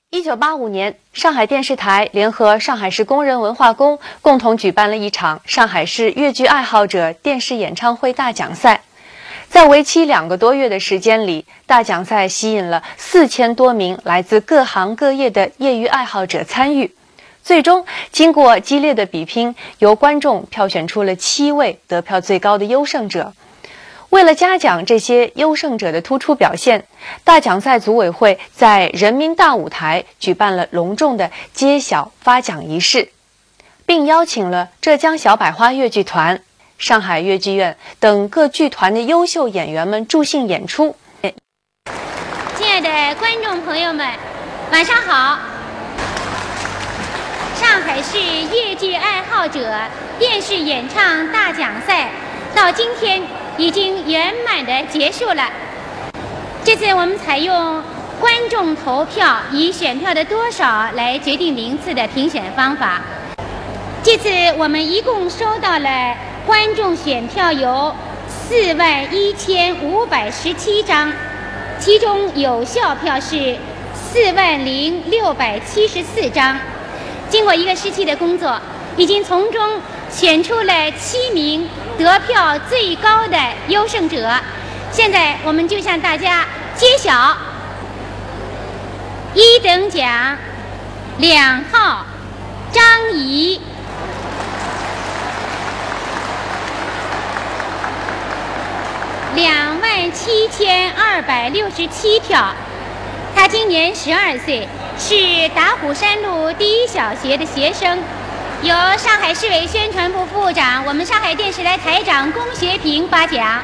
1985年，上海电视台联合上海市工人文化宫共同举办了一场上海市粤剧爱好者电视演唱会大奖赛。在为期2个多月的时间里，大奖赛吸引了4000多名来自各行各业的业余爱好者参与。最终，经过激烈的比拼，由观众票选出了7位得票最高的优胜者。为了嘉奖这些优胜者的突出表现，大奖赛组委会在人民大舞台举办了隆重的揭晓发奖仪式，并邀请了浙江小百花越剧团、上海越剧院等各剧团的优秀演员们助兴演出。 亲爱的观众朋友们，晚上好！上海市粤剧爱好者电视演唱大奖赛到今天已经圆满的结束了。这次我们采用观众投票以选票的多少来决定名次的评选方法。这次我们一共收到了观众选票有41517张，其中有效票是40674张。经过1个时期的工作，已经从中选出了7名得票最高的优胜者。现在我们就向大家揭晓1等奖2号张怡，27267票。他今年12岁，是打虎山路第1小学的学生，由上海市委宣传部副部长、我们上海电视台台长龚学平发奖。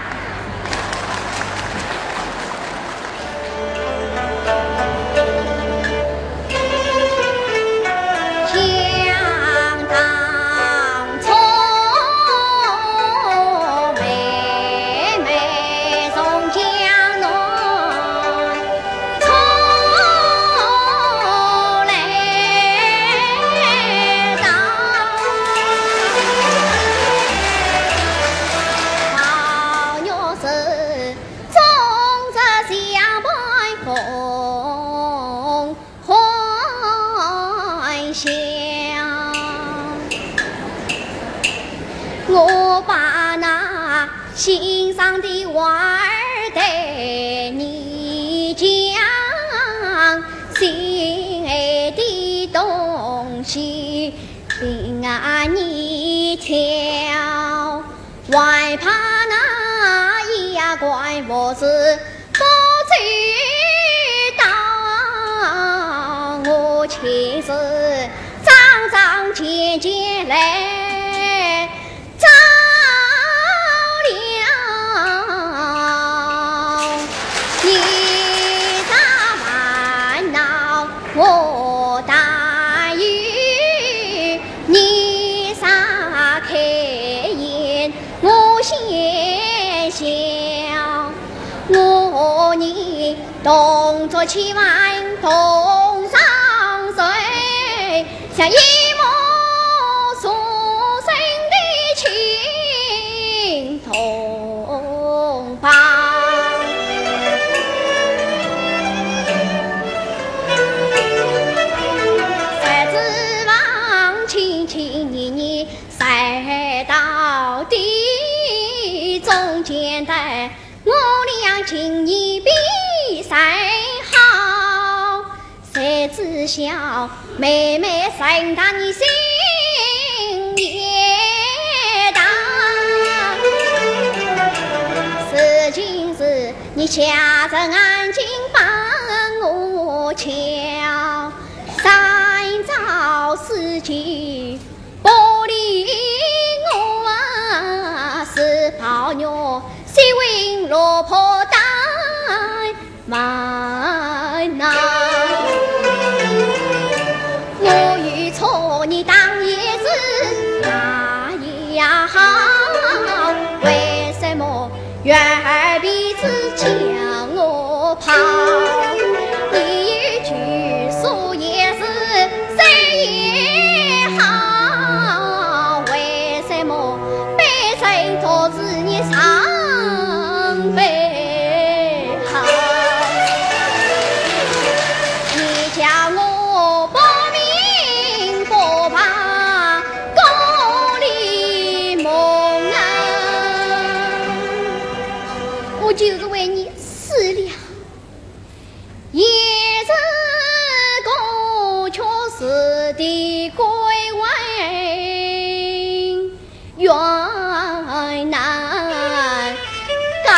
我把那心上的话儿对你讲，心爱的东西并你挑，外怕那一呀怪我是不知道，我其实张张结结来我大雨，你撒开眼，我先笑。我你动作千万同上水，像一抹疏生的情同胞。赛到底中间的我俩情谊比赛好，谁知晓妹妹生大你心也大，事情是你下着安静帮我瞧，三朝四季不理我啊，是泡妞谁为落魄大蛮呐？我与错你当也是哪样好？为什么远儿彼此将我抛？一句说也是谁也好？都是你伤悲好，你叫我的归位远难告。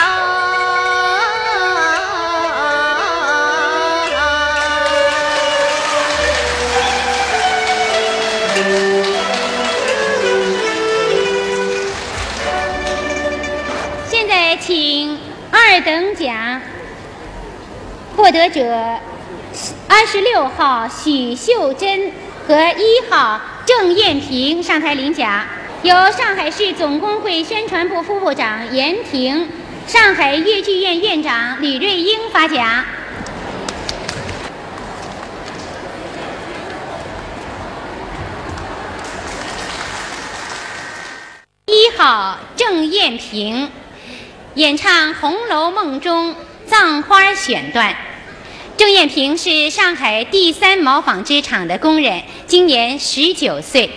现在请2等奖获得者26号许秀珍和1号郑艳萍上台领奖，由上海市总工会宣传部副部长严婷、上海粤剧院院长吕瑞英发奖。1号郑艳萍演唱《红楼梦》中葬花选段。郑艳萍是上海第3毛纺织厂的工人，今年19岁。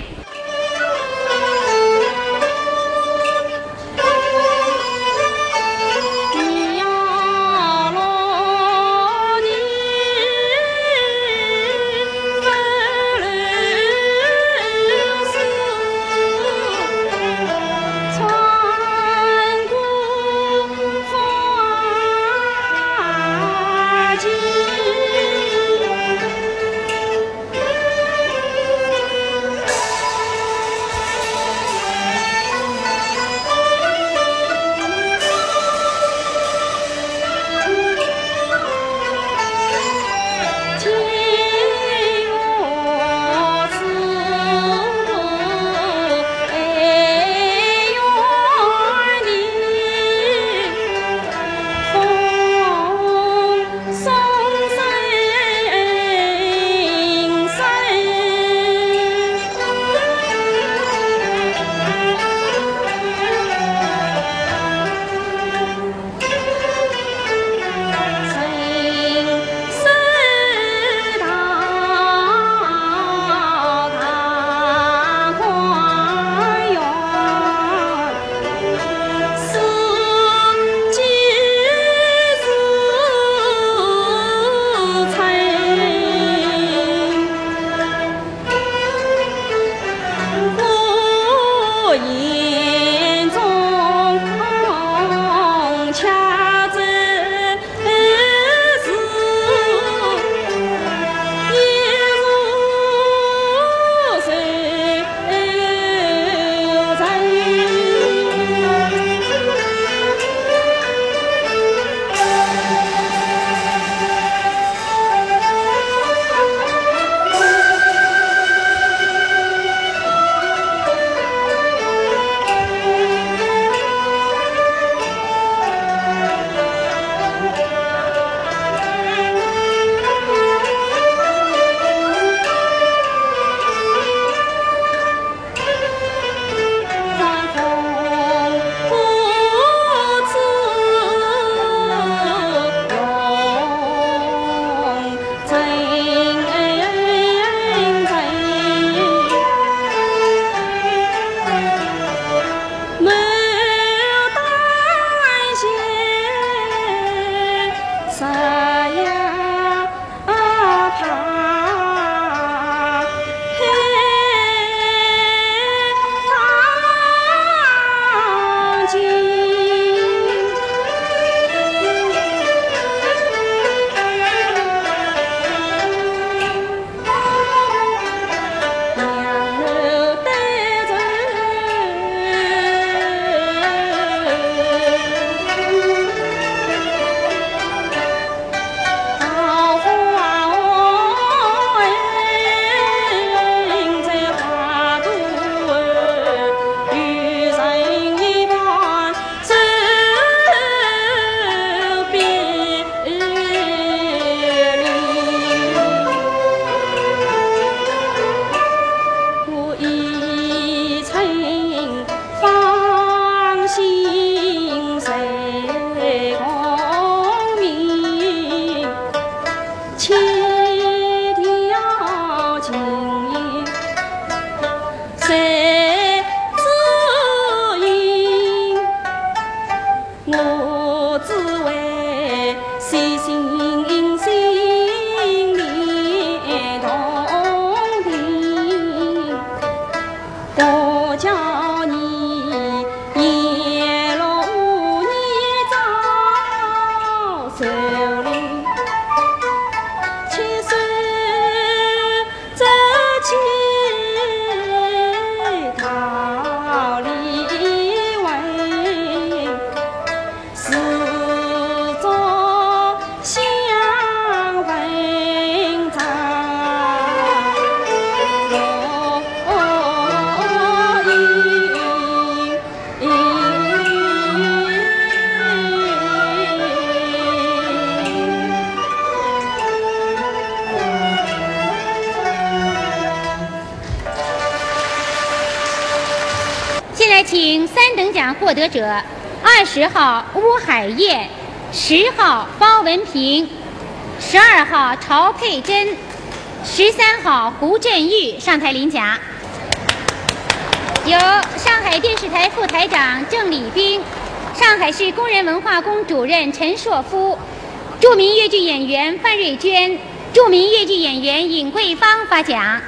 来请3等奖获得者20号乌海燕、10号包文平、12号曹佩珍、13号胡振玉上台领奖。由上海电视台副台长郑礼斌、上海市工人文化宫主任陈硕夫、著名越剧演员范瑞娟、著名越剧演员尹桂芳发奖。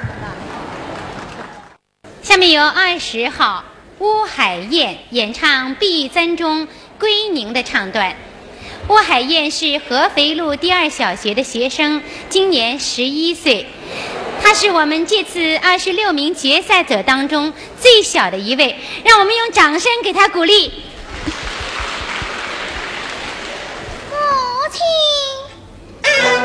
下面由20号乌海燕演唱毕玉簪中归宁的唱段。乌海燕是合肥路第2小学的学生，今年11岁。她是我们这次26名决赛者当中最小的一位，让我们用掌声给她鼓励。 母亲。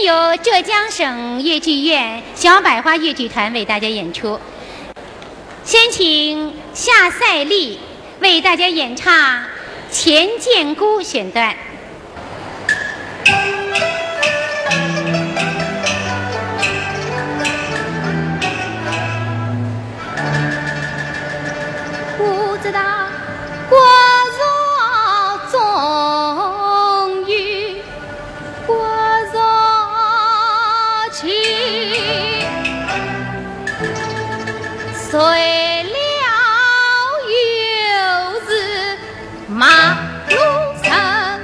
由浙江省越剧院小百花越剧团为大家演出。先请夏赛丽为大家演唱《钱建姑》选段。 不知道国祚终于国祚去，谁料又是马路上，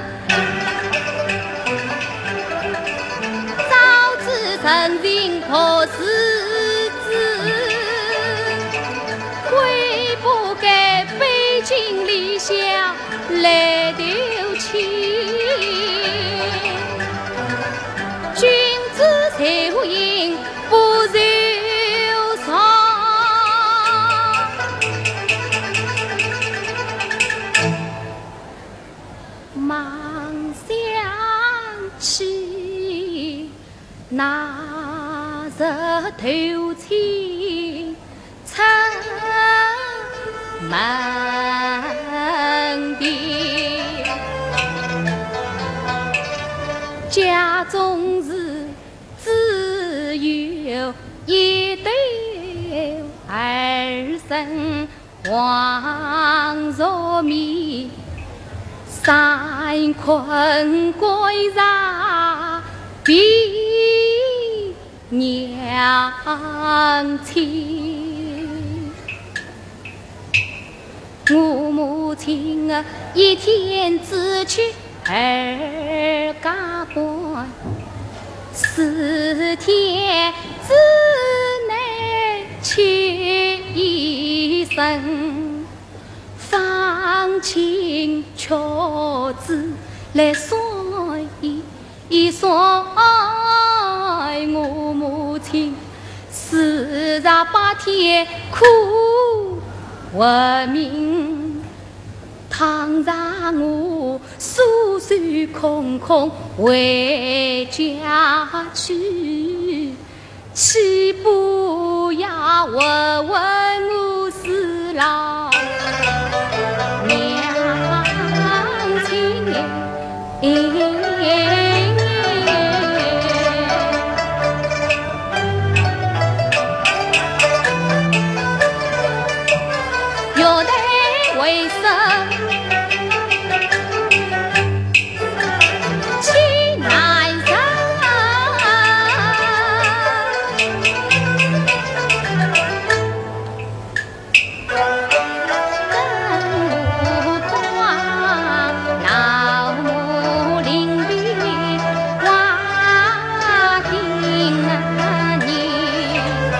早知曾经可是悔不该背井离乡来丢弃。君子才无应不受伤，忙想起那日头青城门边，家中是只有一对儿孙黄若面，三困归家比娘亲。我母亲一天只去二家关，4天之内去一声，放情巧子来送一送我母亲48天苦为民，倘让我舒舒空空回家去，岂不要问问我是老娘亲？有的为生气难忍，更光老母临别话听你，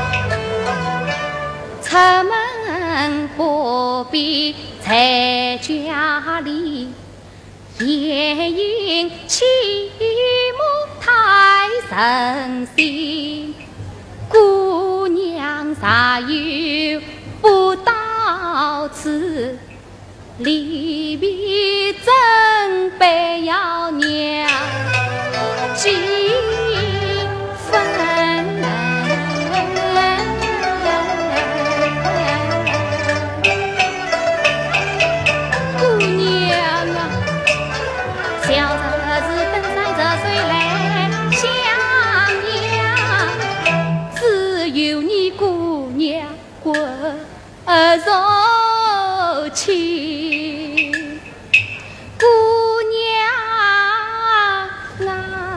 出门不必在家里，夜莺起母太神心，姑娘啥有不到此，离别真悲要娘几分。柔情姑娘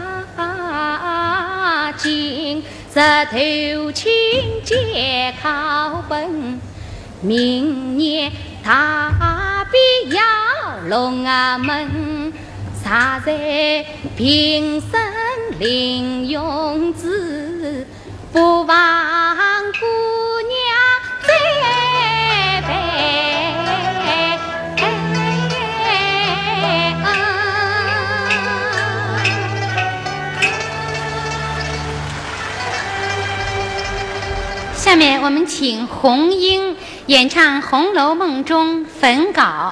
啊，今日头亲节考本，明年他必要龙啊门，啥在平生领用子，不忘姑娘再拜。 下面我们请红英演唱《红楼梦》中焚稿。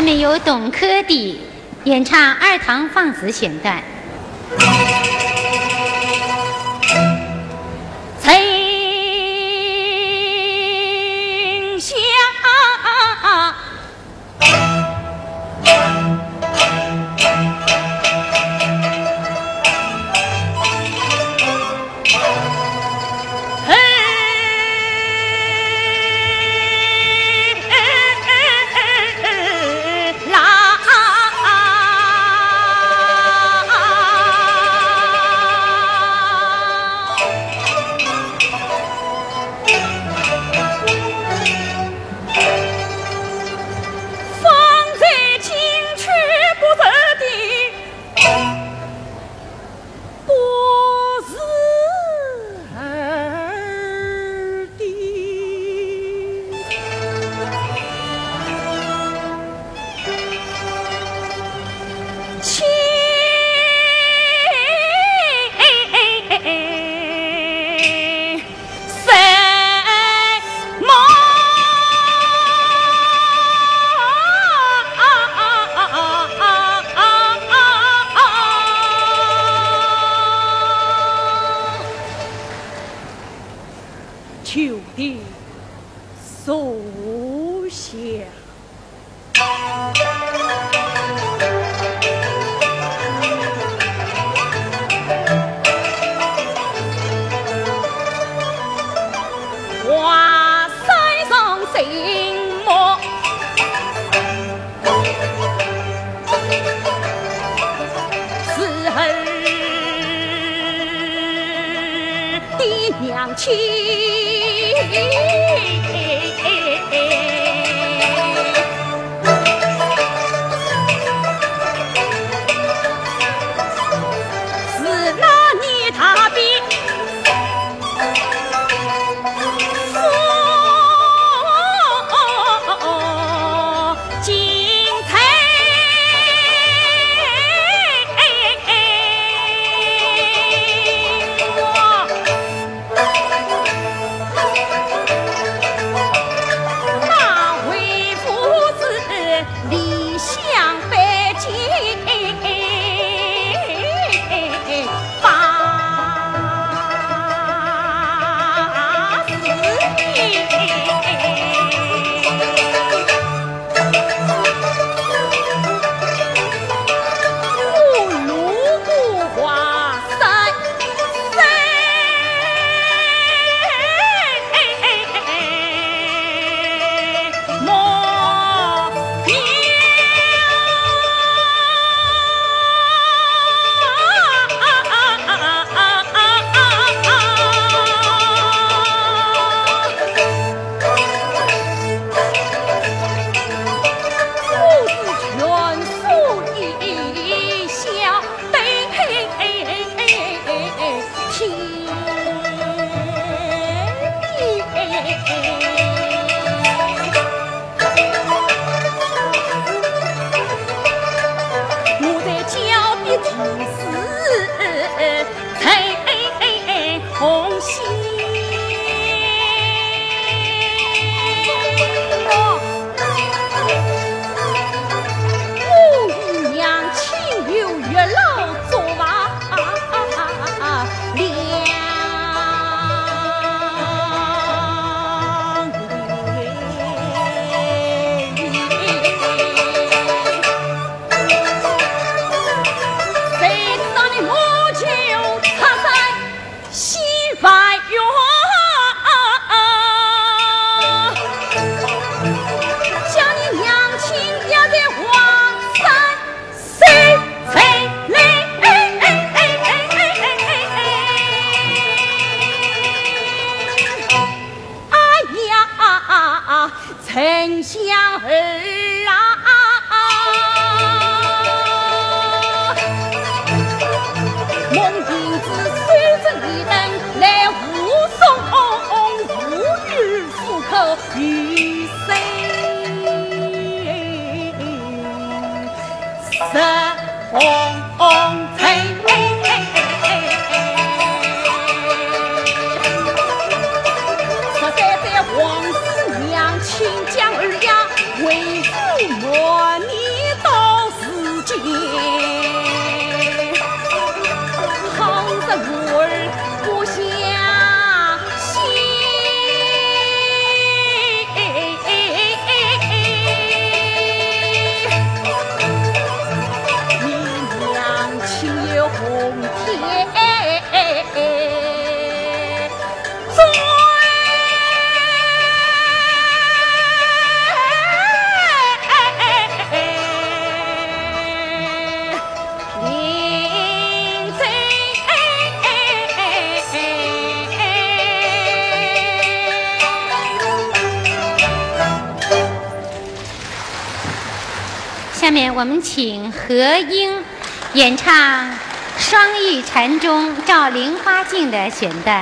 面由董珂弟演唱二堂放子选段。 求的所想。华山上静默，此后的娘亲。是那年他比精彩，那为父子理想北京。丞相儿啊，蒙银子随着一等来护送，无日复口于谁？十红尘。皇子娘亲将儿呀，为父莫逆。 下面我们请何英演唱《双玉禅中照菱花镜》的选段。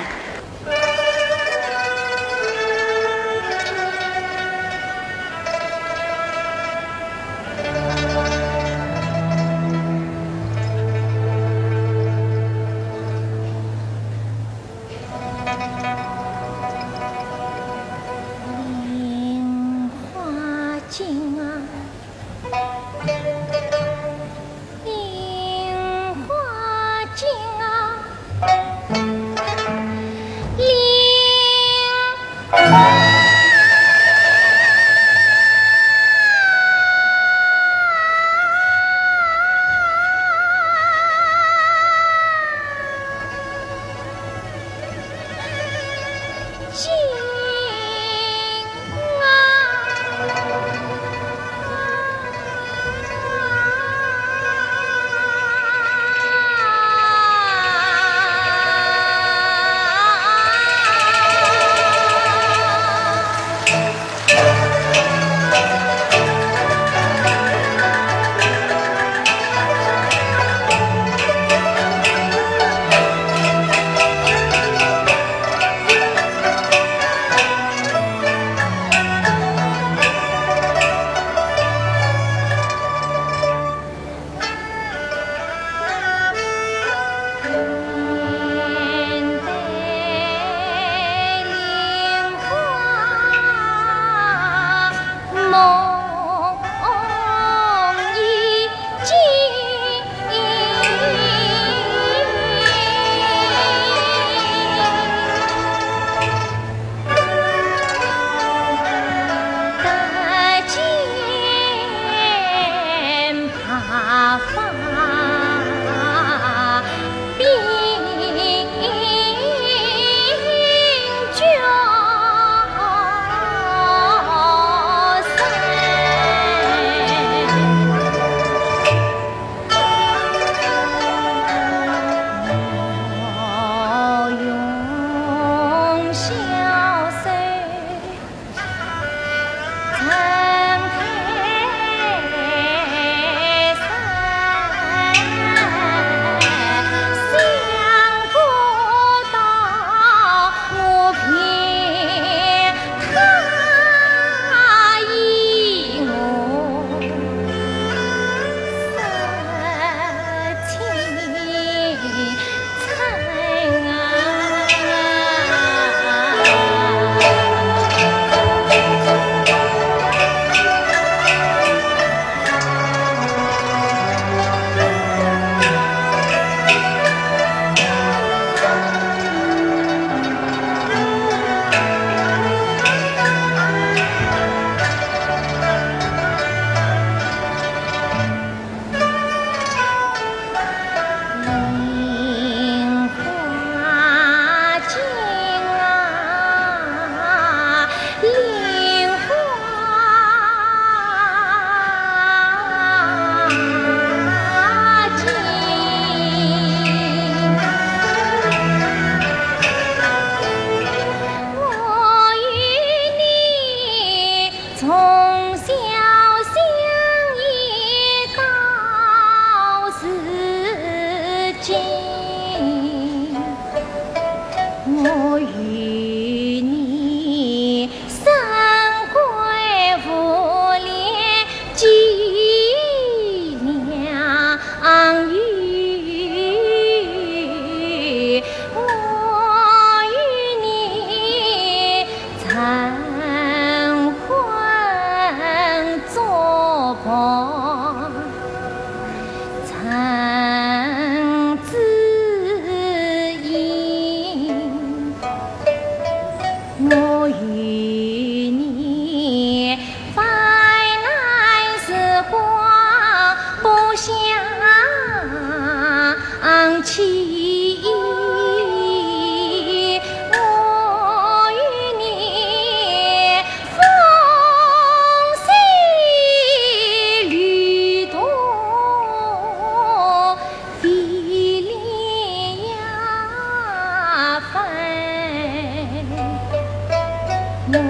我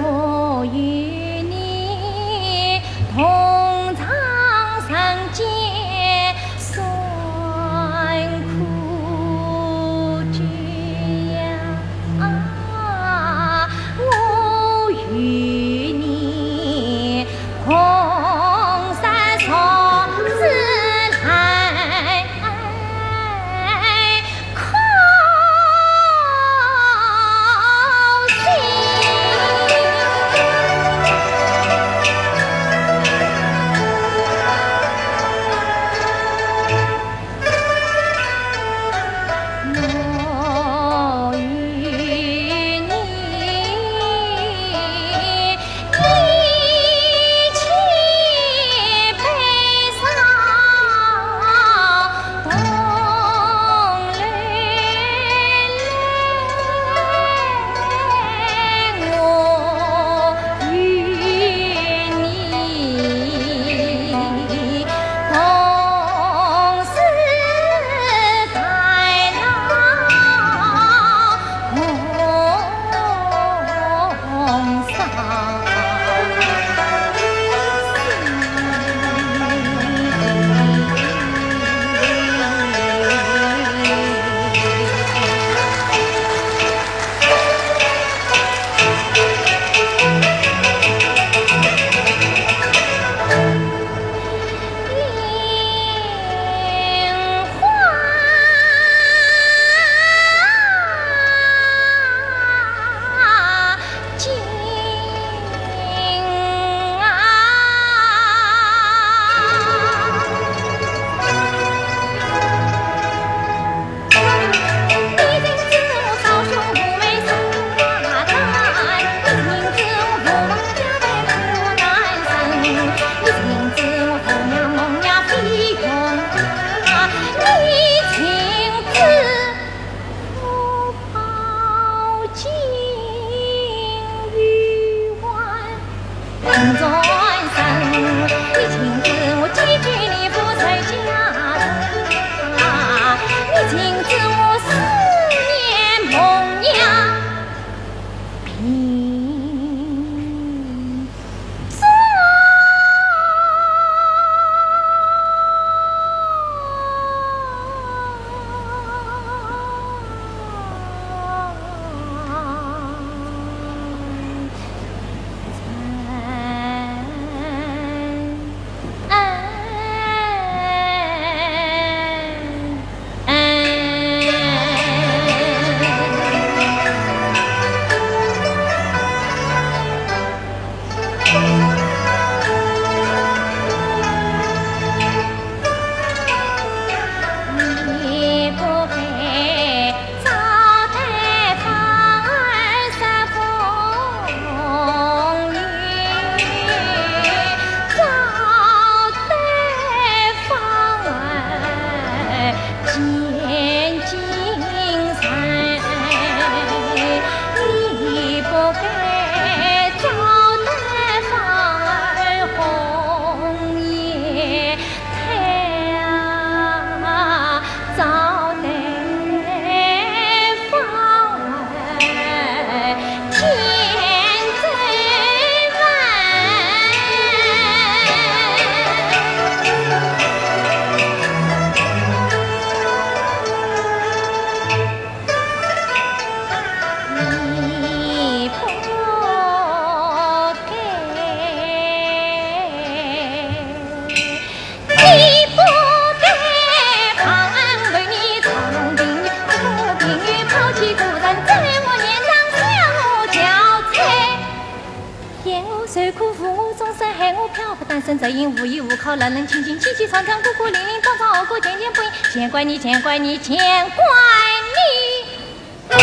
身则因无依无靠，冷冷清清，凄凄惨惨，孤孤零零，糟糟熬过，渐渐不应。见怪你，见怪你，见怪你，别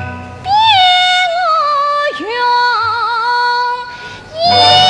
我永远。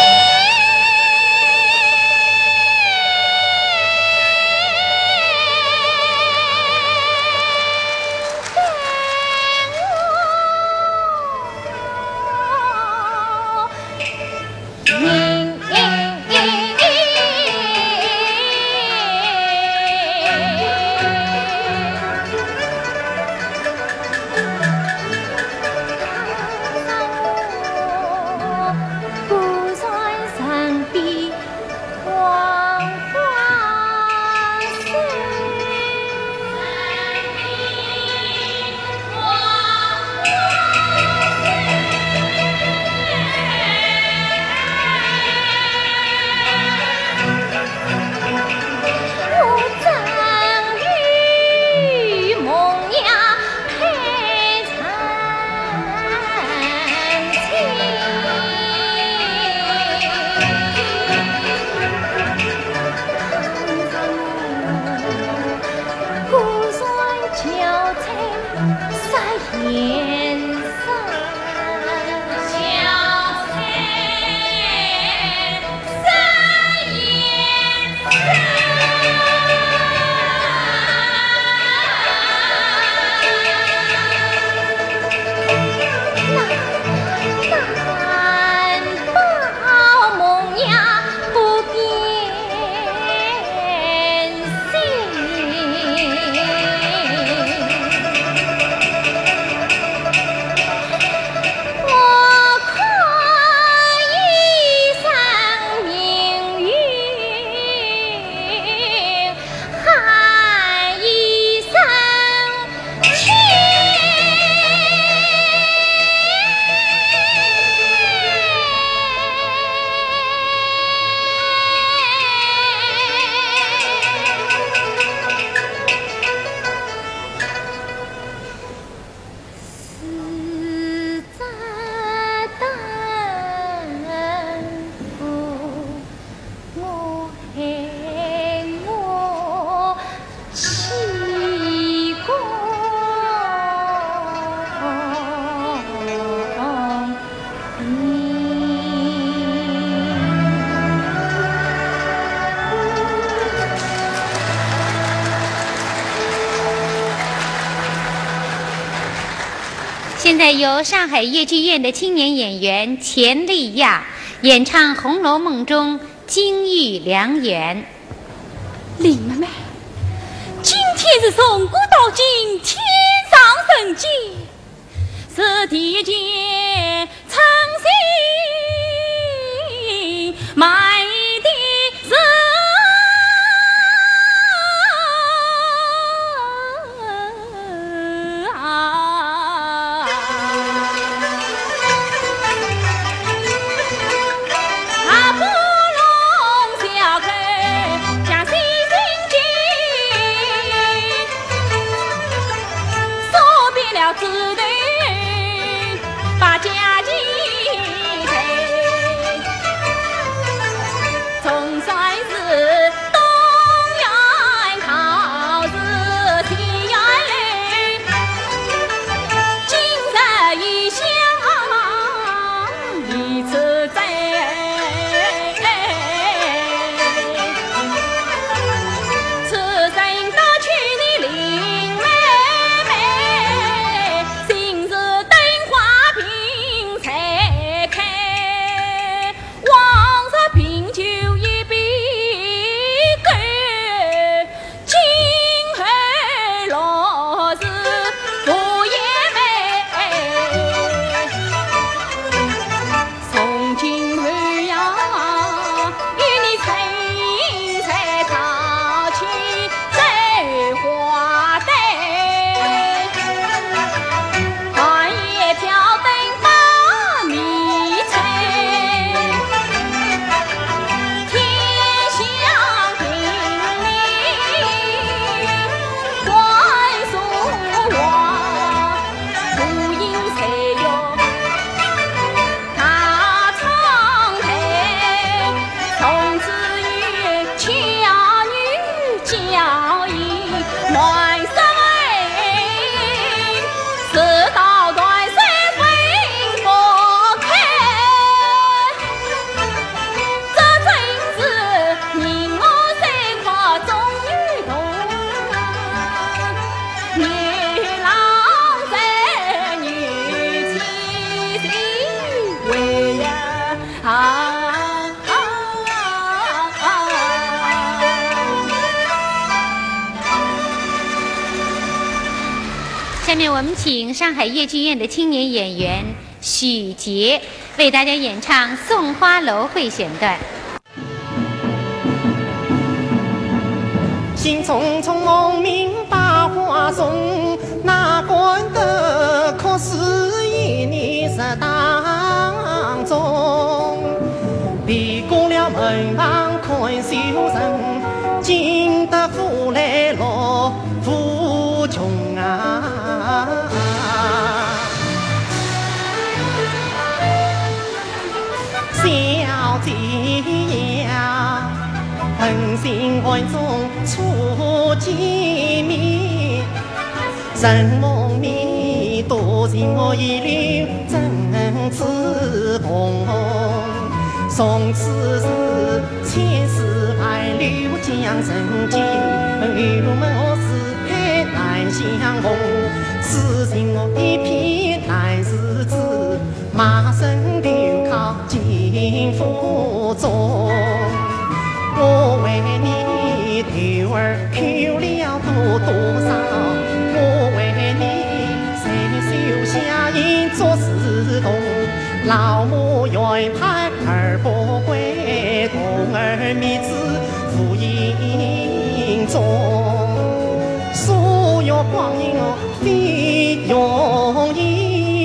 现在由上海越剧院的青年演员钱丽亚演唱《红楼梦》中金玉良缘。 林妹妹，今天是从古到今天上人间，是地界诚心埋的人。 下面我们请上海越剧院的青年演员许杰为大家演唱《送花楼》会选段。 兴冲冲梦明把花送，哪管得可是一年十当中。离过了门旁看秀人，进得府来落府穷啊。小姐呀，本性爱中初见面，人梦里多情我一缕真知红。从此是千丝万缕将人间，有梦是海难相逢，此情我一片难日子，马身留靠金府中。我为你头儿哭了多少，我为你伸手下银做事童，老母愿盼儿不归，童儿觅子赴营中，所有光阴非容易。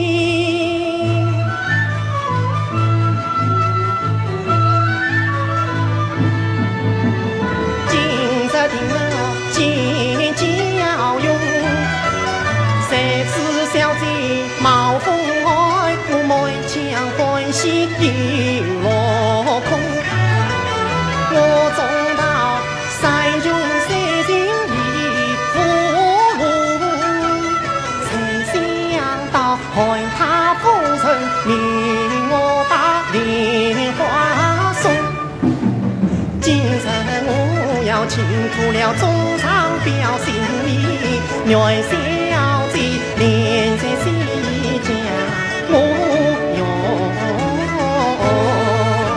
冒风爱，我满腔欢喜又落空。我总到山中山尽一福禄，才想到害他风尘，命我把莲花送。今日我要倾吐了衷肠表心意，愿小姐怜在心。我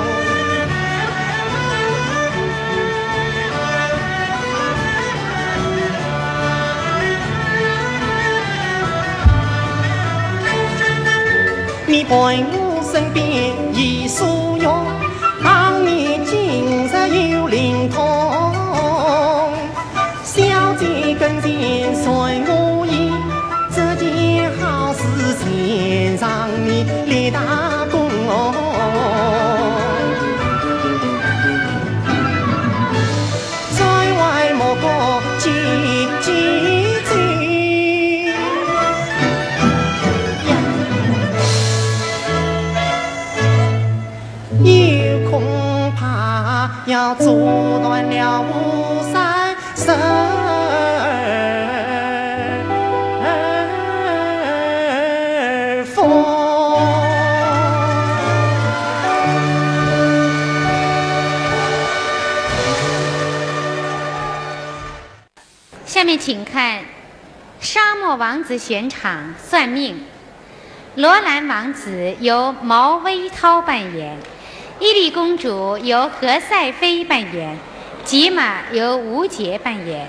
在我身边已疏远，当年今日有灵通。小姐跟前随我意，这件好事前上你立大功在外莫讲几嘴，有恐怕要阻断了巫山神风。 下面请看沙漠王子选场算命。罗兰王子由毛微涛扮演，伊丽公主由何赛飞扮演，吉玛由吴杰扮演。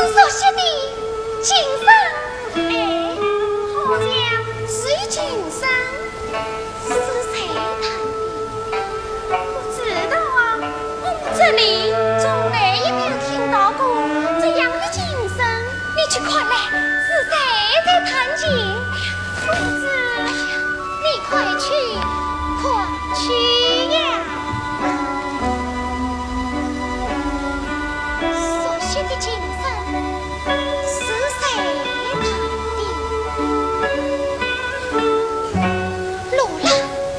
所写的今生，哎，好像是今生，是谁谈的？不知道啊，我们这里从来也没有听到过这样的今生。你去看来，是谁在弹琴？夫子，你快去，快去呀！所写的今生是谁弹的？罗兰，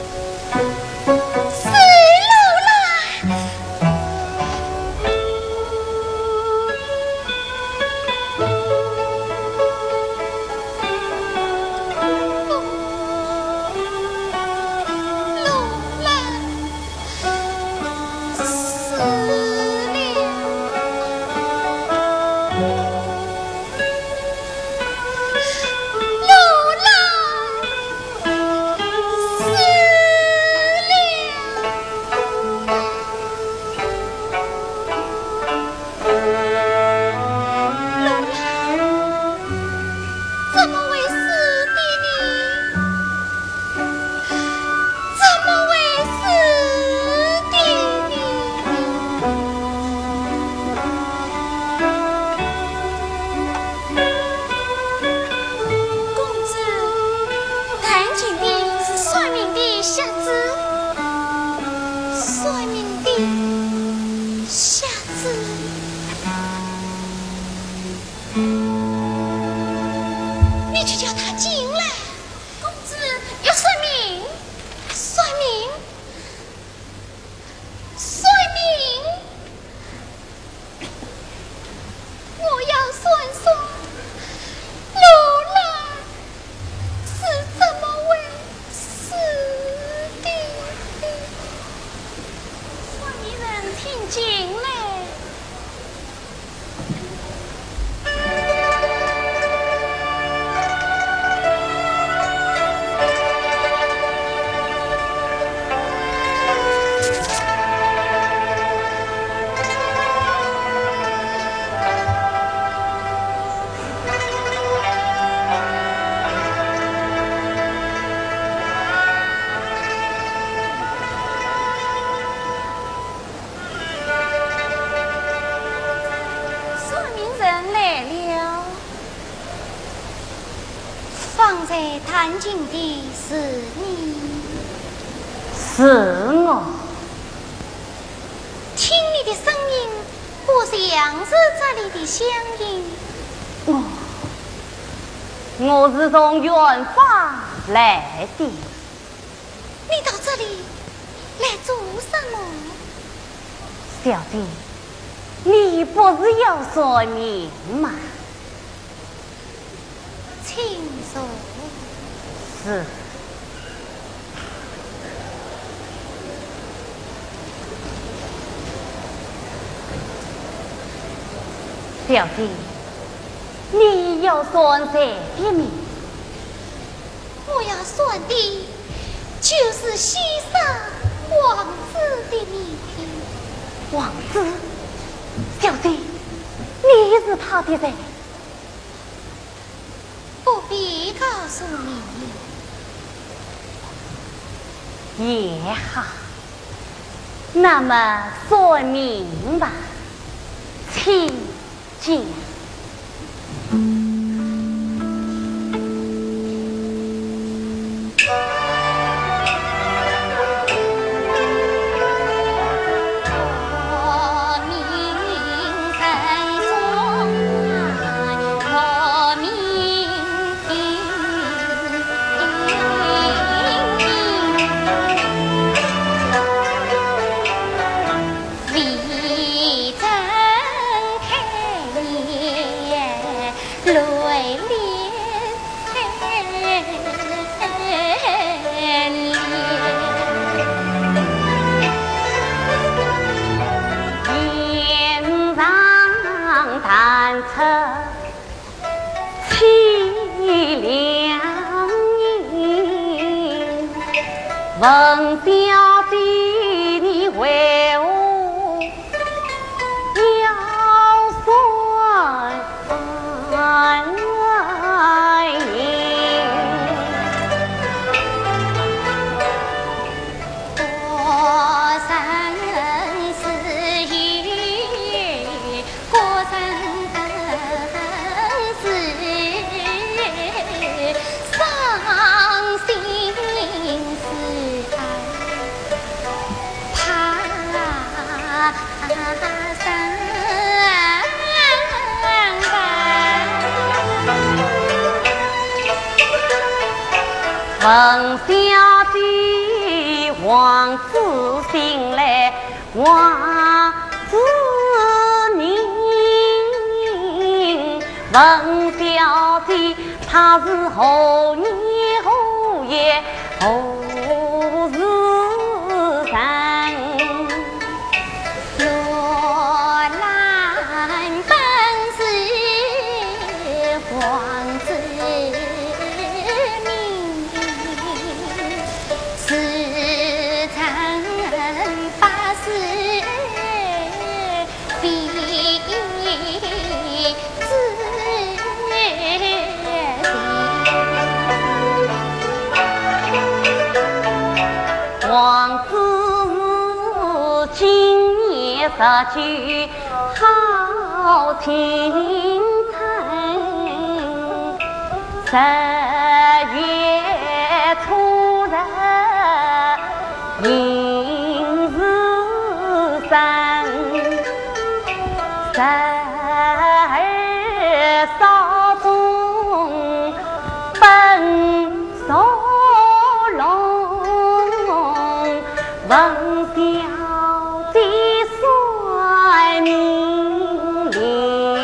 是罗兰。放在弹琴的是你， 是我。 听你的声音，不像是这里的乡音。 我是从远方来的。 你到这里来做什么？ 小弟，你不是要说明吗？ 请说。 是。小弟，你要算谁的名？ 我要算的就是西山王子的名。 王子，小弟，你是他的人？ 不必告诉你。也好，那么说明吧，请讲。问小姐，你为何要算闻小姐王子醒来王子宁，闻小姐他是后年后夜后日生。王子今年19好青春，10月初日迎日生，12少中奔少龙，闻小姐帅名伶。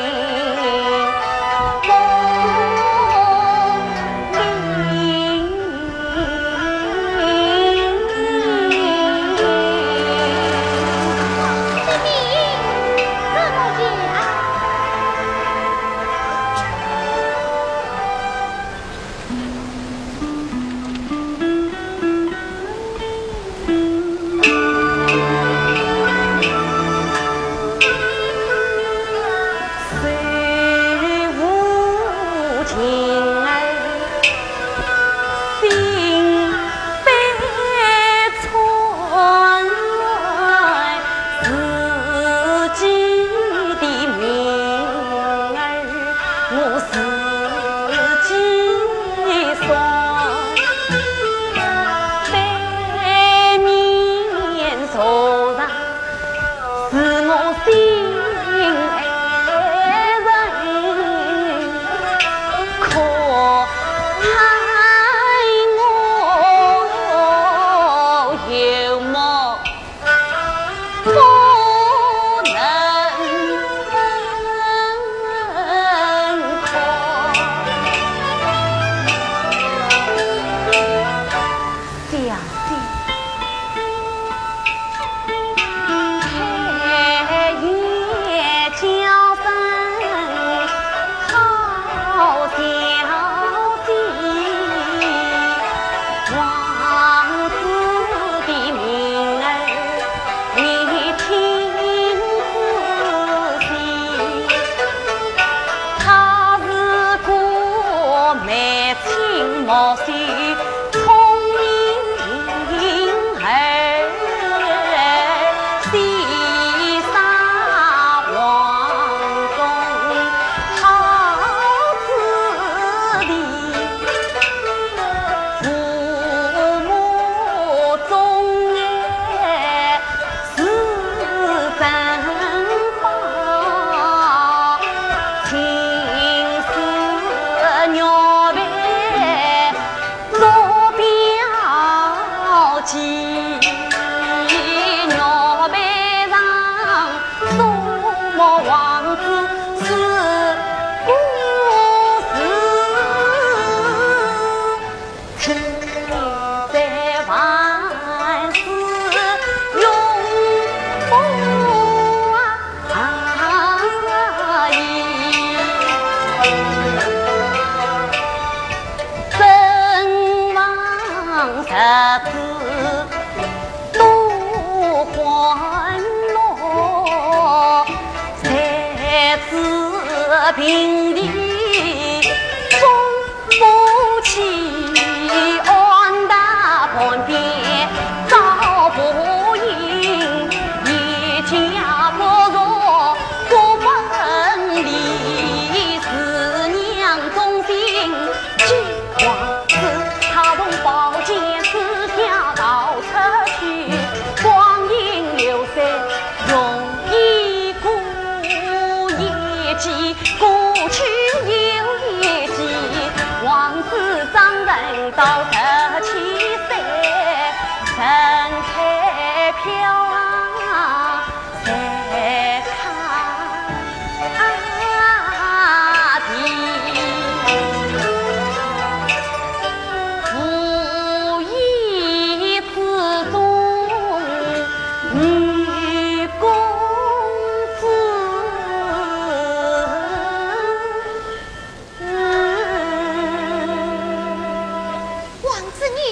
平地风不起，安大旁边找不赢，一家不若不分离，四娘忠心计王子，他从宝剑刺下到车去，光阴流逝容易故业绩。过去有一季，王子丈人到这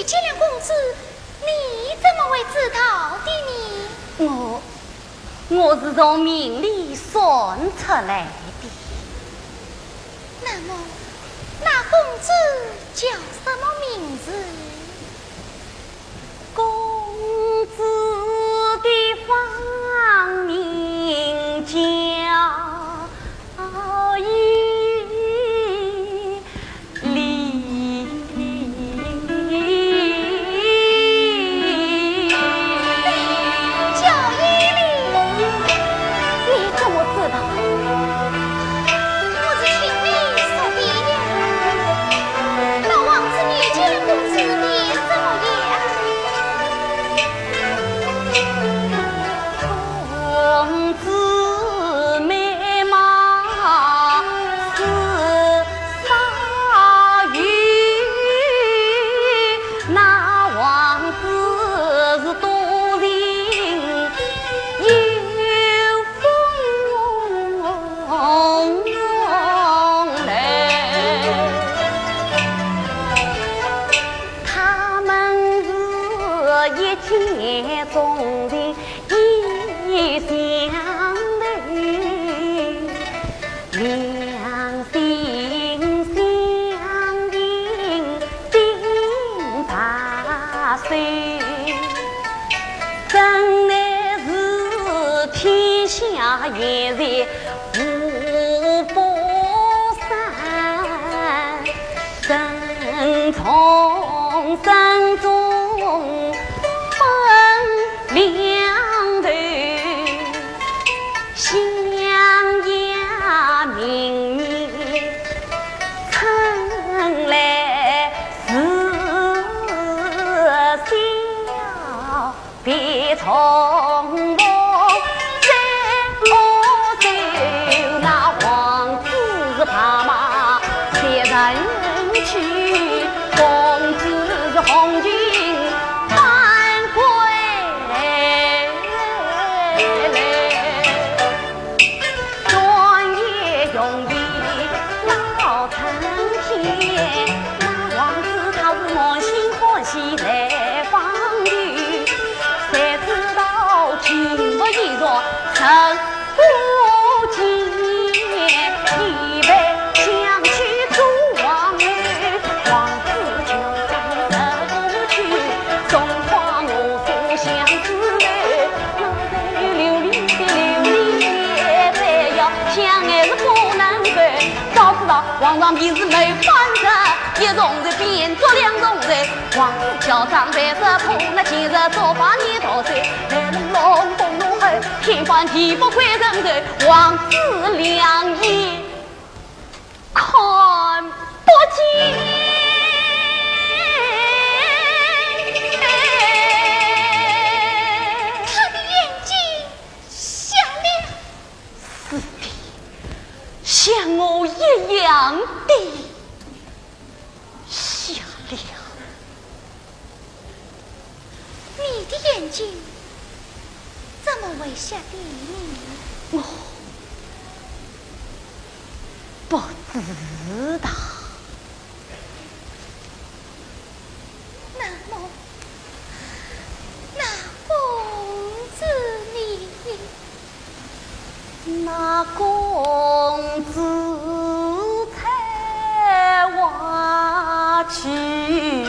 金莲公子，你怎么会知道的呢？ 我是从命里算出来的。 那么，那公子叫什么名字？ 公子的芳名叫原在五宝山，身从山中分两头，襄阳明年春来时小别从容。怕马接人去，公子是红军返归来。专业用意老成天，那王子他是满心欢喜来访遇，谁知道情不意弱成不见。以为想去做王女，王子就走不去，送花我不想滋味，那人流离的流离，再要相爱是不能分。早知道皇上平时没反着，一重人变作两重人，王子叫上白色铺，那今日做法你多嘴，来龙龙凤龙后，天翻地覆归人头，王子两眼看不见， 他的眼睛像亮， 是的，像我一样的响亮。 你的眼睛怎么会下的呢？ 不知道。 那么，那公子你， 那公子才挖去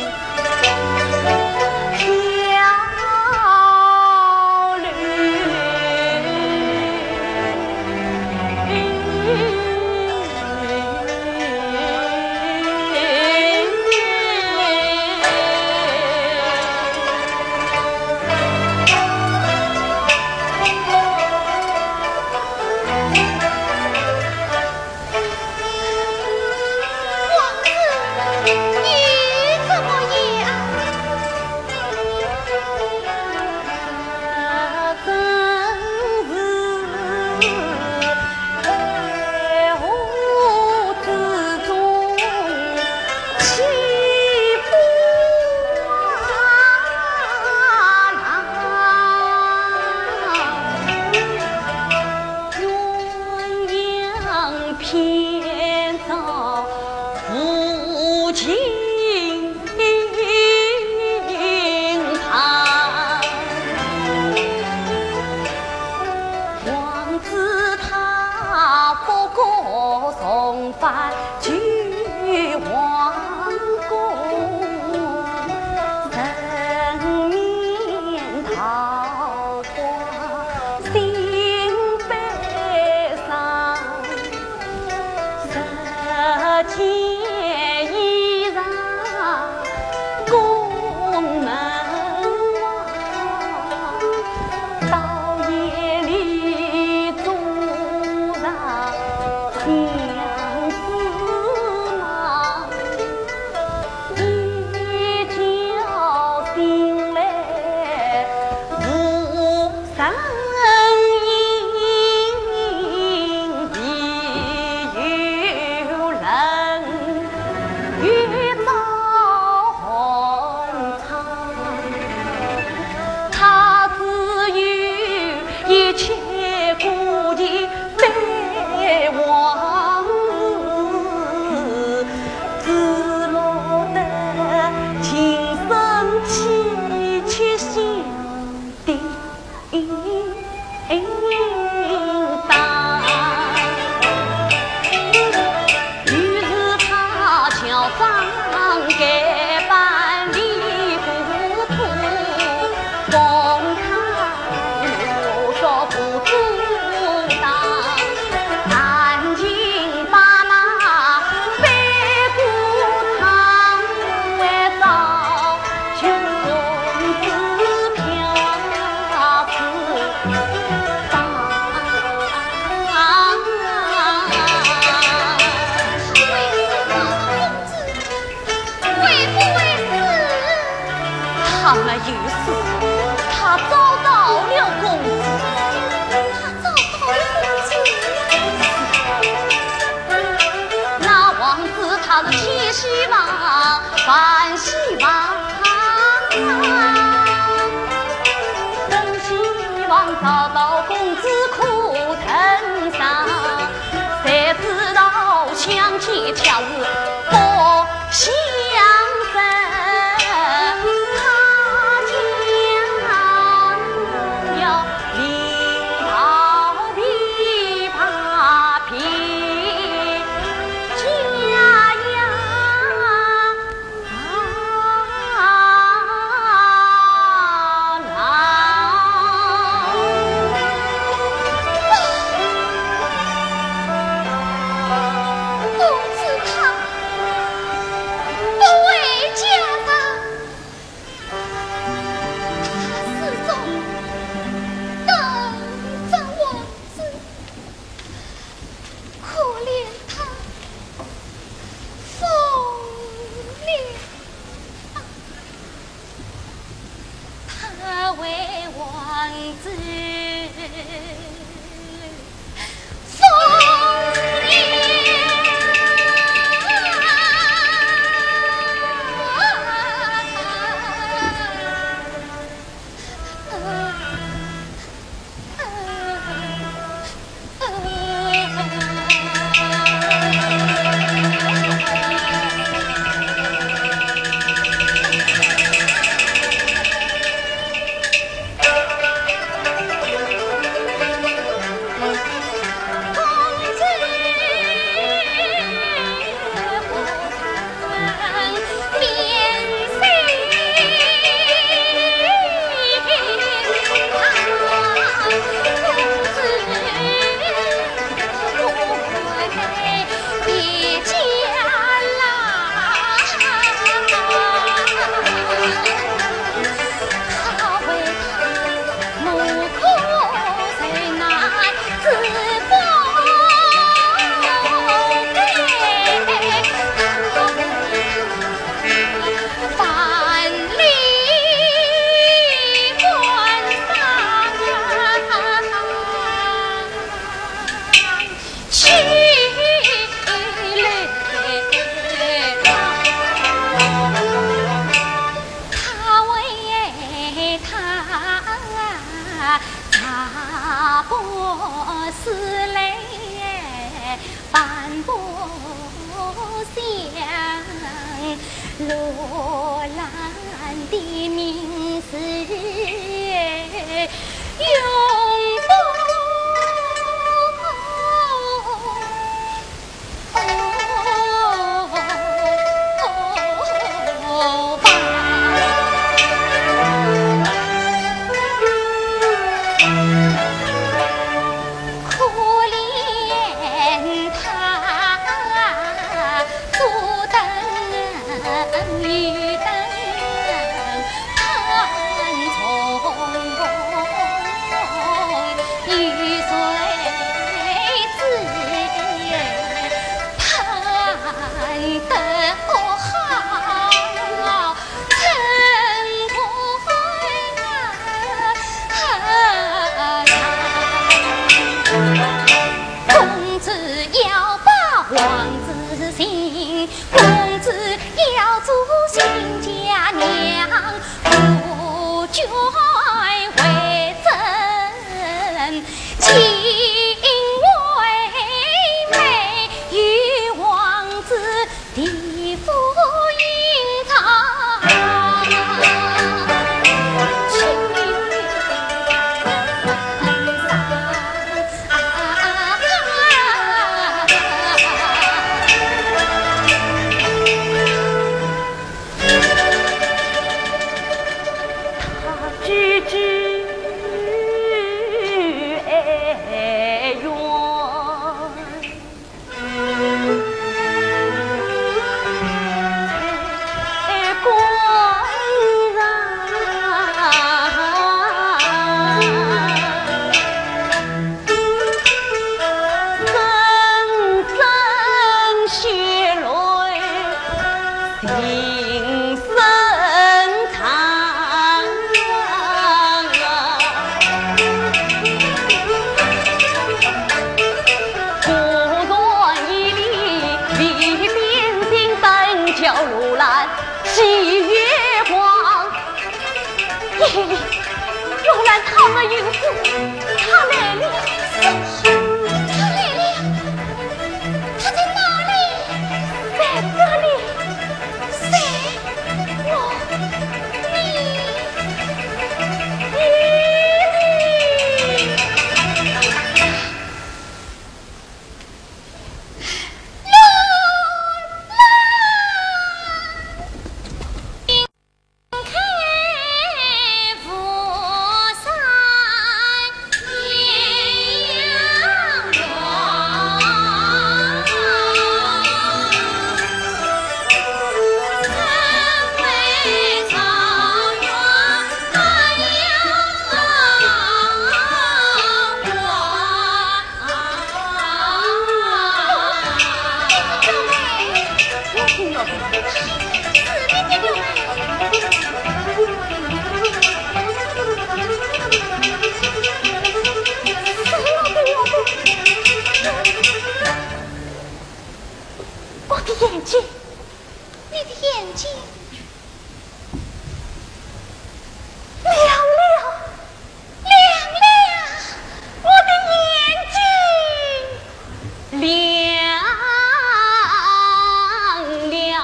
罗兰的名字永不可怜他心，公子要做新家娘，夫君为真，情为美，与王子地府隐藏。他们有福，他来了，他来了，他在哪里？在这里。谁？我，你。眼睛，你的眼睛亮亮，亮亮，我的眼睛亮亮。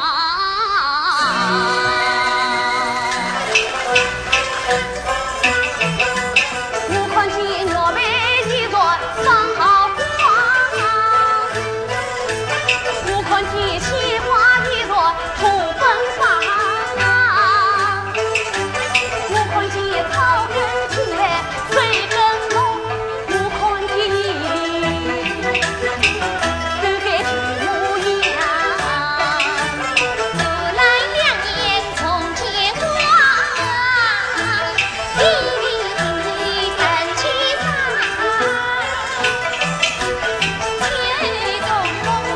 我看见我们一座上好花，我看见鲜花一朵土芬芳，我看见草根青来水更浓，我看见你都该去模样，自来两眼从前光，滴滴滴真凄惨，天中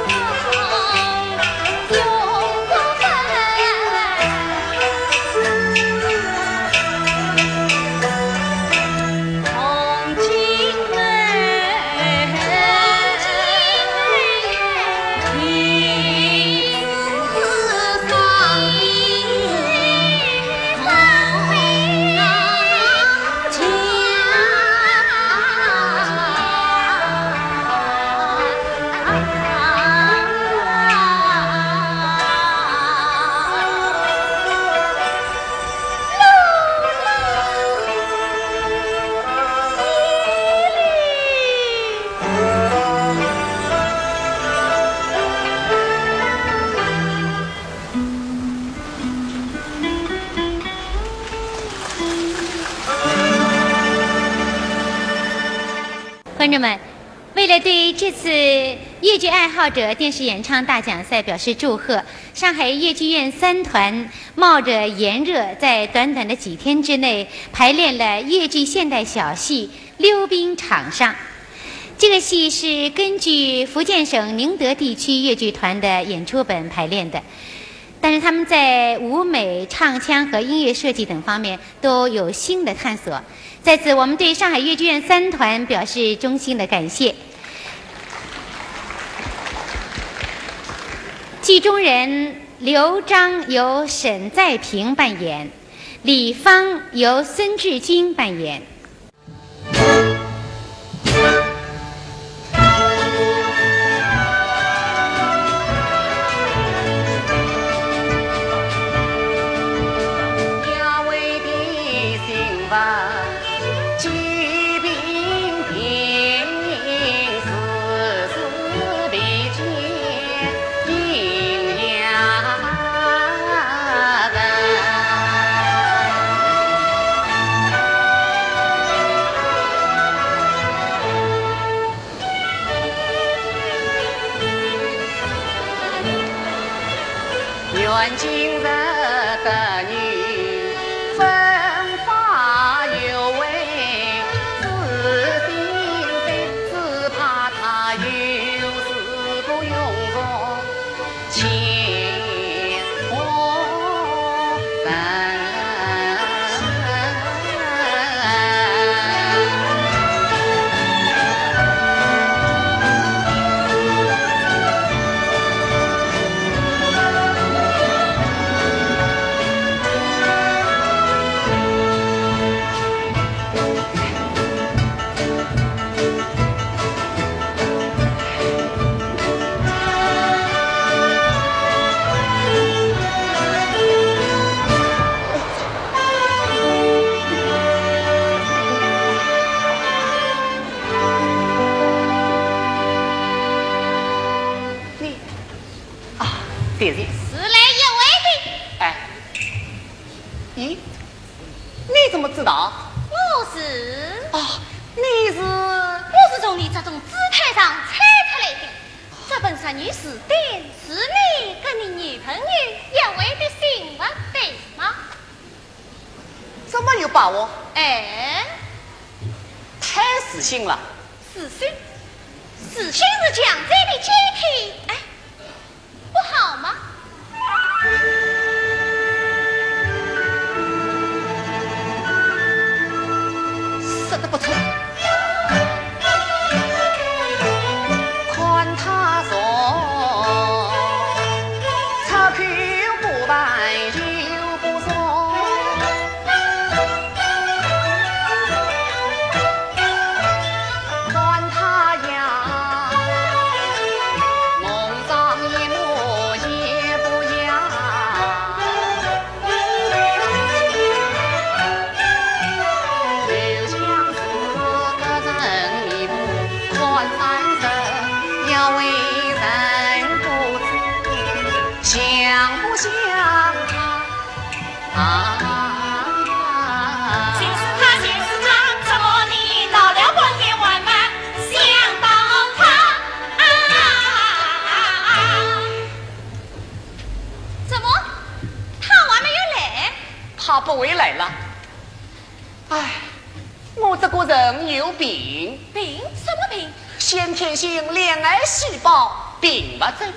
观众们，为了对这次越剧爱好者电视演唱大奖赛表示祝贺，上海越剧院3团冒着炎热，在短短的几天之内排练了越剧现代小戏《溜冰场上》。这个戏是根据福建省宁德地区越剧团的演出本排练的，但是他们在舞美、唱腔和音乐设计等方面都有新的探索。在此，我们对上海越剧院3团表示衷心的感谢。 戏中人刘璋由沈在平扮演，李芳由孙志金扮演。 愿今日的女分发有为，自心悲，只怕她有事不用功，前我人。对的， 是来有为的。 哎，咦，你怎么知道？ 我是啊，你是？ 我是从你这种姿态上猜出来的。这本少女是对，是你跟你女朋友有为的行为，对吗？ 怎么有把握？ 哎， 太死心了。 死心，死心是强贼的阶梯。哎。不好吗？ 说得不错。看他说，钞票不办就不送。看他呀，梦上一幕也不样。就像是个人迷糊看三生，要为人不知，像不像他？ 竟是他，竟是他，怎么你到了光天化日想到他？怎么他还没有来？ 他不会来了。唉，我这个人有病， 病？什么病？ 先天性恋爱细胞并不正。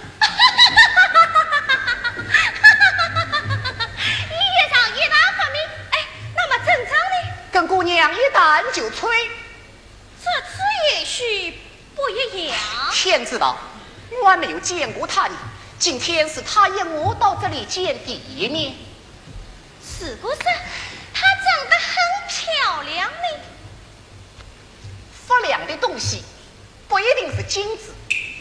医学上一大发明，哎，那么正常呢？ 跟姑娘一谈就吹， 这次也许不一样。 天知道，我还没有见过他呢。今天是他引我到这里见第一面， 是不是？她长得很漂亮呢。 发亮的东西不一定是金子，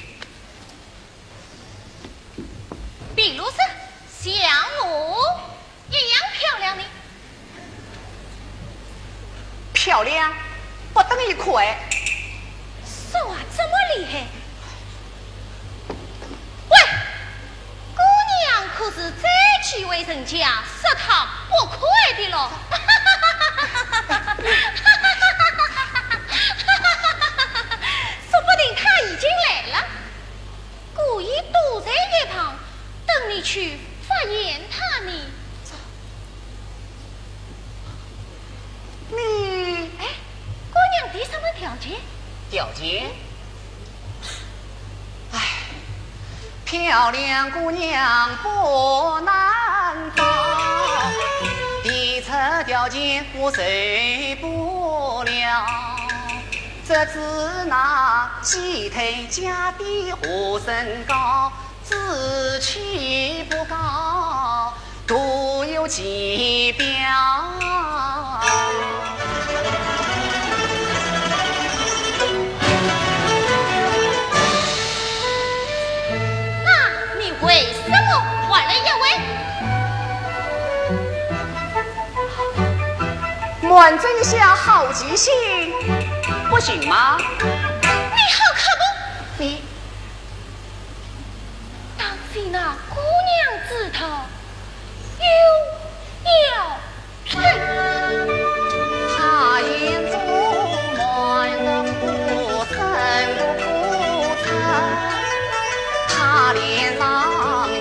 比如是像我一样漂亮的。 漂亮不等于快。 说话这么厉害？喂，姑娘可是再去卫生家，说她不快的咯。说不定她已经来了，故意堵在一旁，等你去发现她呢。 你哎，姑娘提什么条件？ 条件？唉，漂亮姑娘不难当，提出条件我受不了。这只那鸡腿家的和身高， 志气不高，独有疾病。 为什么换了一位？满足一下好奇心，不行吗？ 你好可不！ 你当心那姑娘指头有要吹。 他眼中满人不曾不曾，他脸上。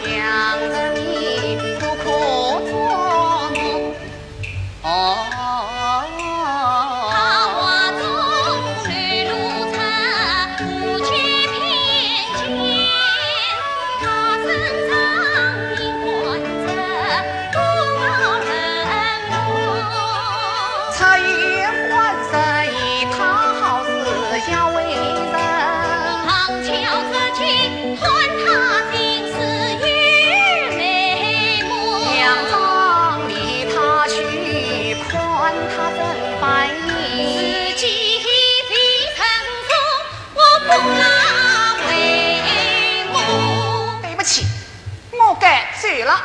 对了，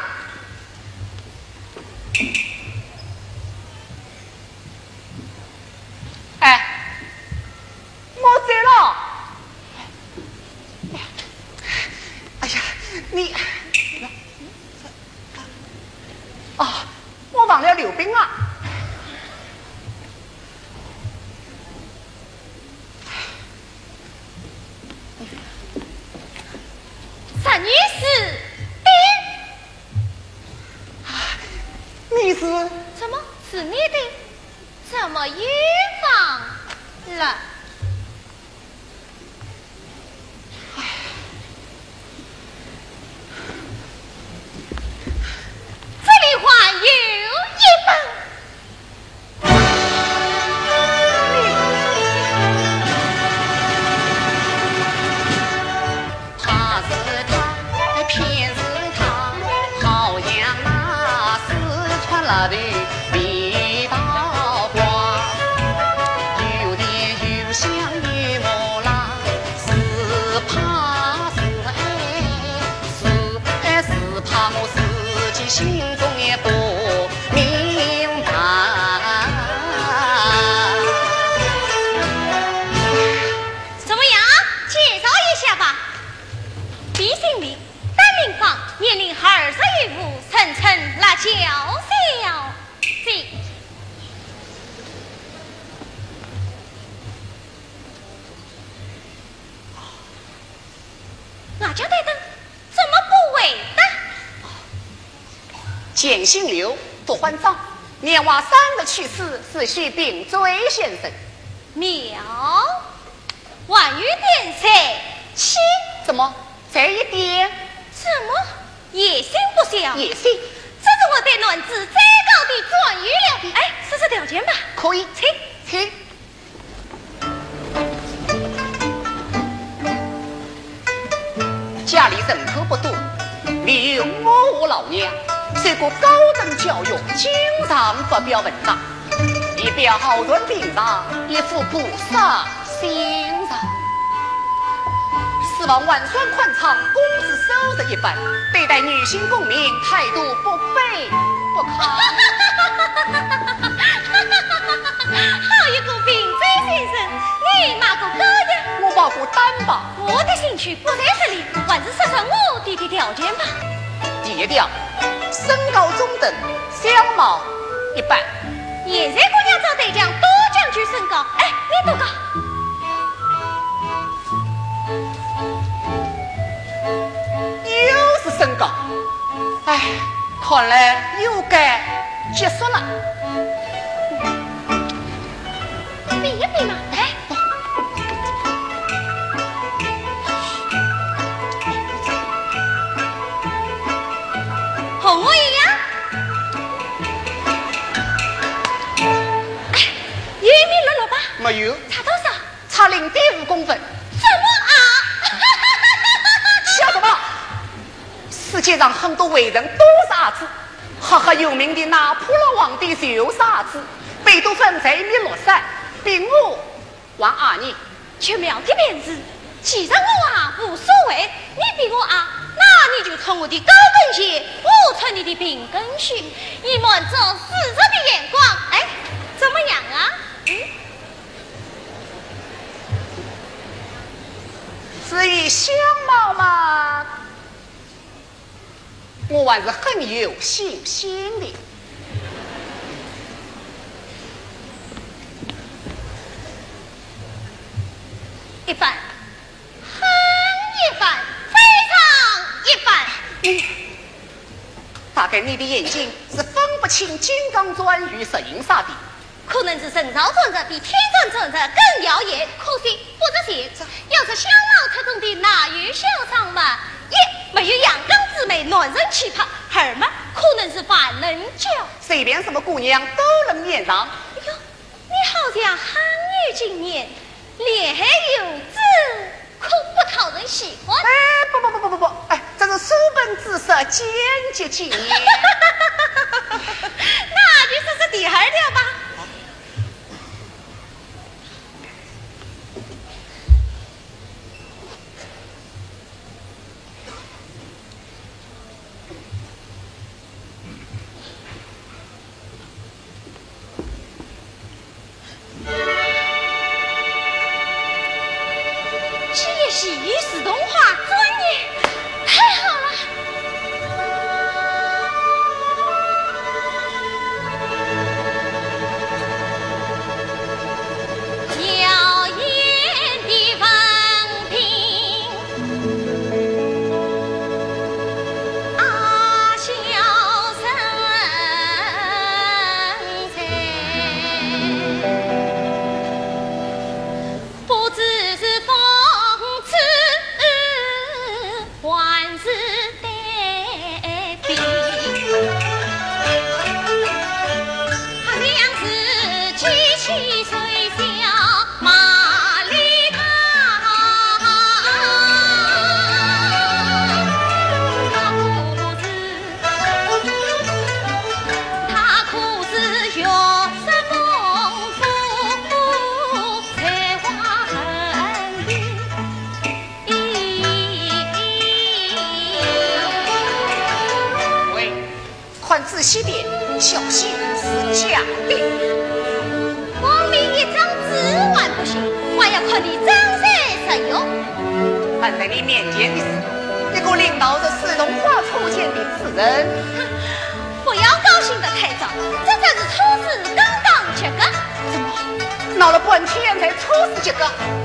哎，我醉了。哎呀，你啊，我忘了溜冰了。 三女士。 你是什么？是你的？怎么预防了？这里话有一本。 他是他，偏是他，好像那四川那的味道花，有点有香有莫辣，是怕是怕我自己心中也不明白。 怎么样？介绍一下吧。B姓李，单领房，年龄20岁余五，称那娇小姐。那叫对灯，怎么不为的？ 简姓刘，不欢葬，年娃3个去世，是系并追先生。 妙，万语点谁？七怎么这一点？ 怎么野心不小？ 野心， 这是我对卵子最高的赞誉了。哎，试试条件吧。 可以，请。家里人口不多，另有我无老娘，受过高等教育，经常发表文章，以表好人平常，一副菩萨心肠。希望万算宽敞，工资收入一般，对待女性公民态度不卑不亢。 好一个贫嘴先生，你骂个狗呀！ 我报过单吧。 我的兴趣不在这里，还是说说我的条件吧。 第一条，身高中等，相貌一般。 现在姑娘找对象多讲究身高，哎，你多高？ 又是身高，哎，看来又该结束了。 比一比嘛，哎。和我一样。哎，1.68米。 没有。 差多少？ 差0.5公分。 什么啊？ 笑什么？ 世界上很多伟人都是儿子，赫赫有名的拿破仑皇帝就是儿子，贝多芬才灭6岁，比我晚2年。 却妙的便是，既然我啊无所谓，你比我啊，那你就从我的高跟鞋，我从你的平跟靴，以满足世人的眼光，哎，怎么样啊？ 至于相貌嘛，我还是很有信心的。 一般，很一般，非常一般。 大概你的眼睛是分不清金刚钻与石英砂的。 可能是神造存在比天生存在更耀眼，可惜不知邪。要是相貌出众的那与小长嘛，也没有阳刚之美、暖人气魄，儿嘛可能是凡人娇。 随便什么姑娘都能面上。 哎呦，你好像憨女今年，脸还有痣，可不讨人喜欢。 哎，不，哎，这是书本知识，简洁纪念。 那就说是第二条吧。戏是动画专业，太好了！耀眼的文凭，小身材，不只是风。万事待定，好像是机器吹响马里卡，他可是学识丰富，才华横溢。 看仔细点，小心是假的。 光凭一张纸还不行，还要看你张三实用。 摆在你面前的是一个领导着市容化初见的此人。 不要高兴得太早，这才是初试刚刚及格。 怎么闹了半天才初试及格？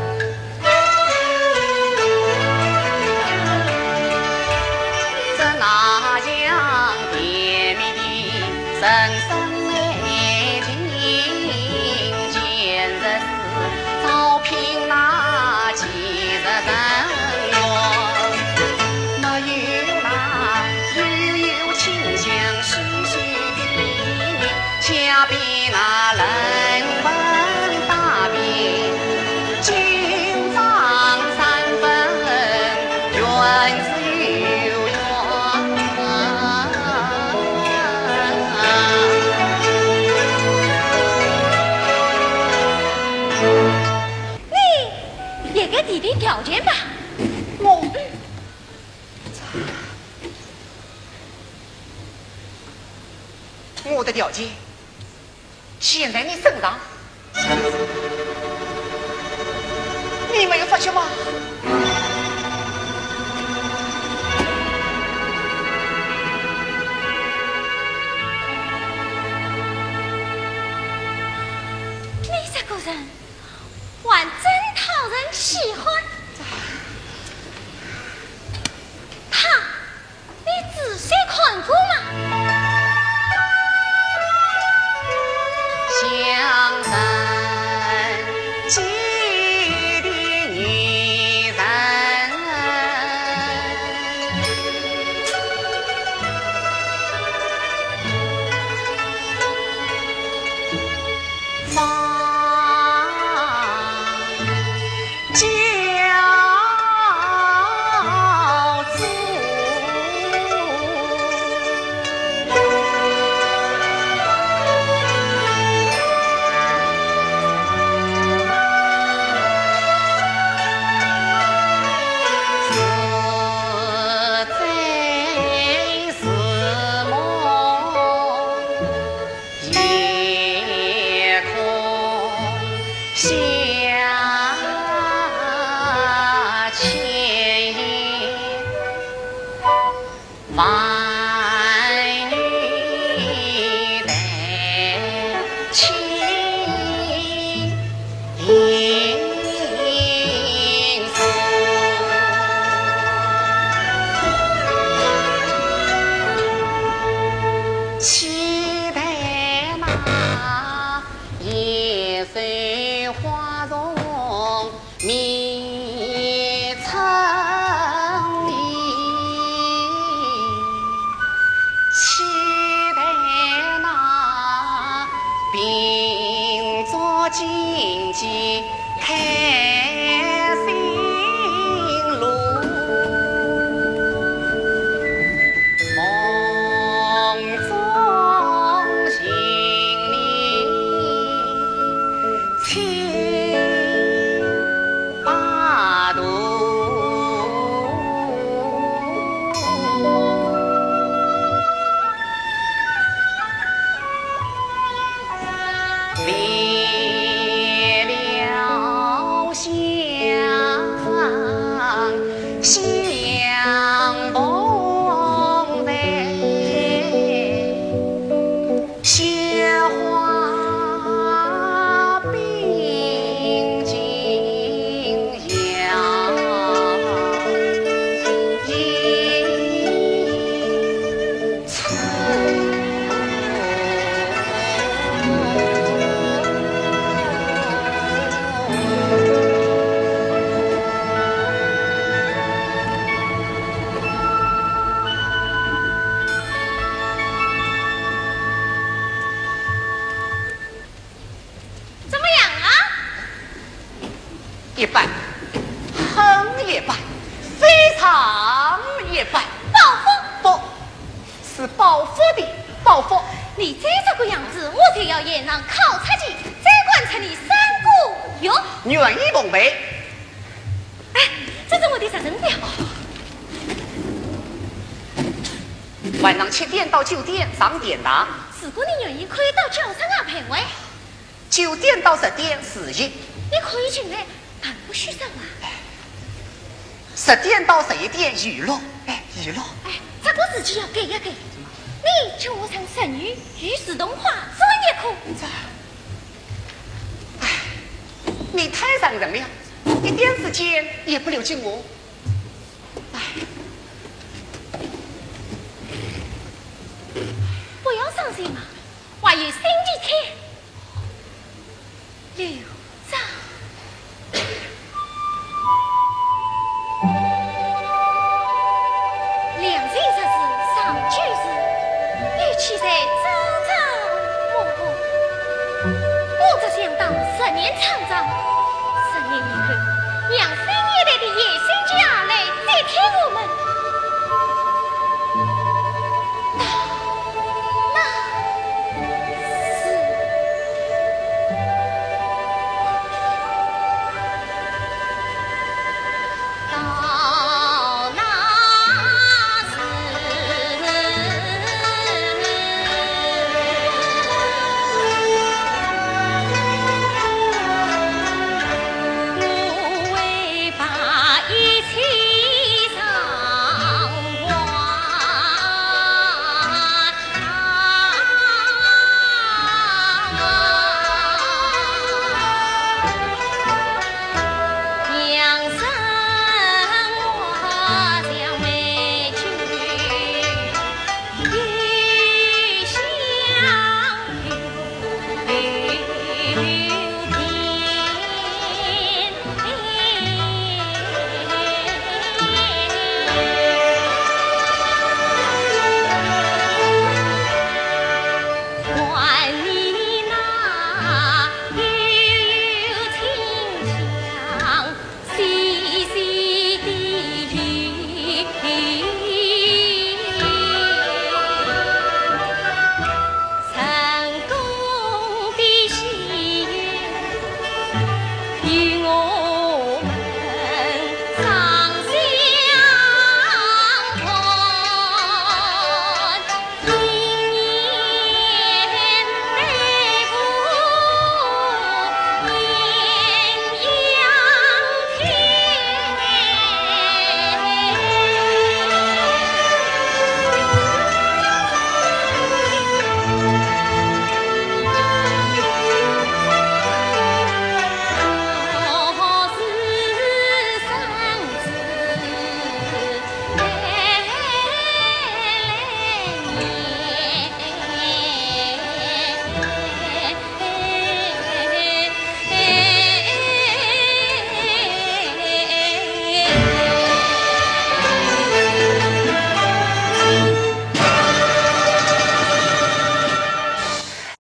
这哪样甜蜜的深深爱情，简直是早凭那几十人缘，没有那悠悠清香徐徐的理念，恰比那人文大辩，经常3分缘自有缘。 你也给提提条件吧。 我的条件现在你身上，你没有发现吗？ 你这个人还真讨人喜欢。他，你仔细看过吗？ 相生记的女人，芳一般，很一般，非常一般。 报复， 是报复的报复。 你再这个样子，我就要严让考察局再关成你3个月。 愿意奉陪。 哎，这是我的责任表。 晚上7点到9点上点答。 如果你愿意，可以到9上陪我。 9点到10点实习。 你可以进来，但不许上啊。 10点到11点娱乐。娱乐。 这个日期要改一改。你请我上神语、御史动画专业课。 你太伤人了，一点时间也不留给我。 不要伤心啊，我有新的菜。刘璋。两人这是上句子，语气在朝朝暮暮。我只想当10年厂长，10年以后，让3年来的野生家来再替我们。